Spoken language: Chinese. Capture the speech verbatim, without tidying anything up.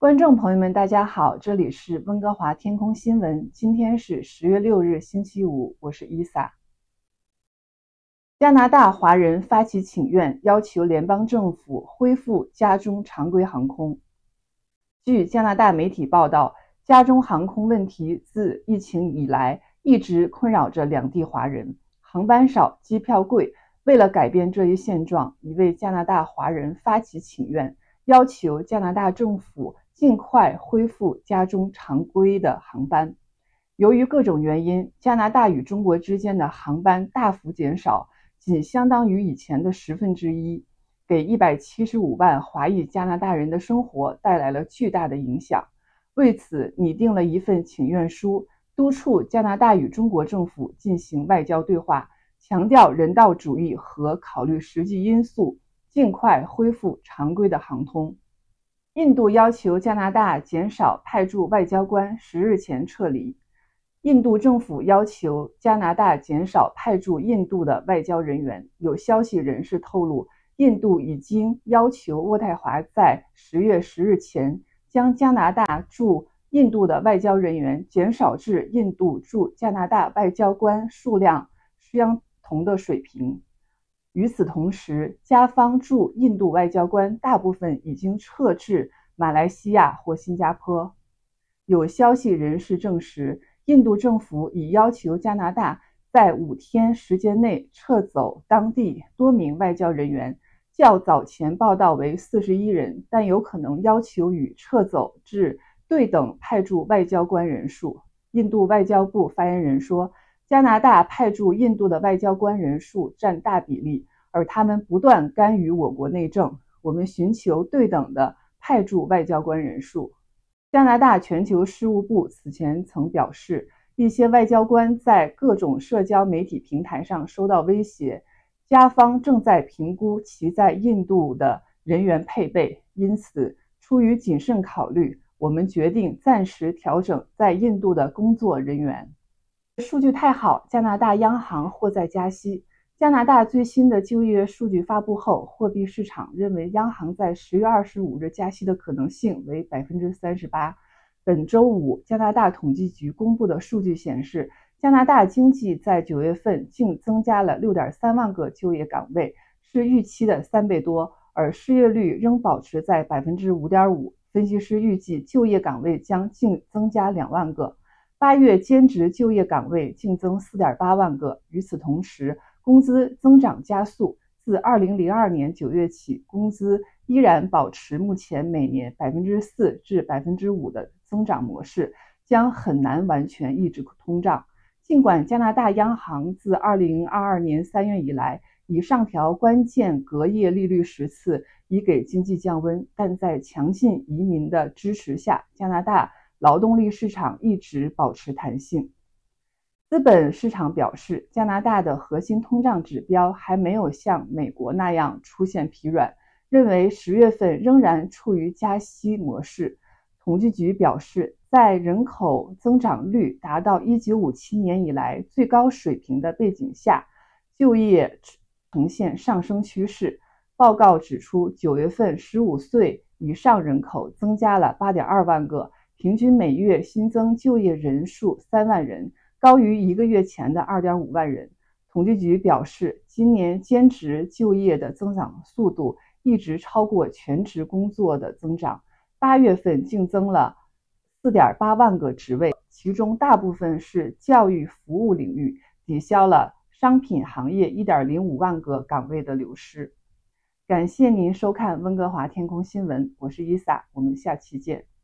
观众朋友们，大家好，这里是温哥华天空新闻。今天是十月六日，星期五，我是伊萨。加拿大华人发起请愿，要求联邦政府恢复加中常规航空。据加拿大媒体报道，加中航空问题自疫情以来一直困扰着两地华人，航班少，机票贵。为了改变这一现状，一位加拿大华人发起请愿，要求加拿大政府尽快恢复加中常规的航班。由于各种原因，加拿大与中国之间的航班大幅减少，仅相当于以前的十分之一，给一百七十五万华裔加拿大人的生活带来了巨大的影响。为此，拟定了一份请愿书，督促加拿大与中国政府进行外交对话，强调人道主义和考虑实际因素，尽快恢复常规的航通。印度要求加拿大减少派驻外交官，十日前撤离。印度政府要求加拿大减少派驻印度的外交人员。有消息人士透露，印度已经要求渥太华在十月十日前将加拿大驻印度的外交人员减少至印度驻加拿大外交官数量相同的水平。与此同时，加方驻印度外交官大部分已经撤至马来西亚或新加坡。有消息人士证实，印度政府已要求加拿大在五天时间内撤走当地多名外交人员，较早前报道为四十一人，但有可能要求与撤走至对等派驻外交官人数。印度外交部发言人说，加拿大派驻印度的外交官人数占大比例，而他们不断干预我国内政。我们寻求对等的派驻外交官人数。加拿大全球事务部此前曾表示，一些外交官在各种社交媒体平台上收到威胁，加方正在评估其在印度的人员配备，因此出于谨慎考虑，我们决定暂时调整在印度的工作人员。数据太好，加拿大央行或在加息。加拿大最新的就业数据发布后，货币市场认为央行在十月二十五日加息的可能性为 百分之三十八。本周五，加拿大统计局公布的数据显示，加拿大经济在九月份净增加了 六点三万个就业岗位，是预期的三倍多，而失业率仍保持在 百分之五点五。分析师预计就业岗位将净增加两万个。八月兼职就业岗位净增 四点八万个。与此同时，工资增长加速，自二零零二年九月起，工资依然保持目前每年 百分之四 至 百分之五 的增长模式，将很难完全抑制通胀。尽管加拿大央行自二零二二年三月以来已上调关键隔夜利率十次，以给经济降温，但在强劲移民的支持下，加拿大劳动力市场一直保持弹性。资本市场表示，加拿大的核心通胀指标还没有像美国那样出现疲软，认为十月份仍然处于加息模式。统计局表示，在人口增长率达到一九五七年以来最高水平的背景下，就业呈现上升趋势。报告指出，九月份十五岁以上人口增加了 八点二万个，平均每月新增就业人数三万人，高于一个月前的 二点五万人。统计局表示，今年兼职就业的增长速度一直超过全职工作的增长，八月份净增了 四点八万个职位，其中大部分是教育服务领域，抵消了商品行业 一点零五万个岗位的流失。感谢您收看温哥华天空新闻，我是伊萨，我们下期见。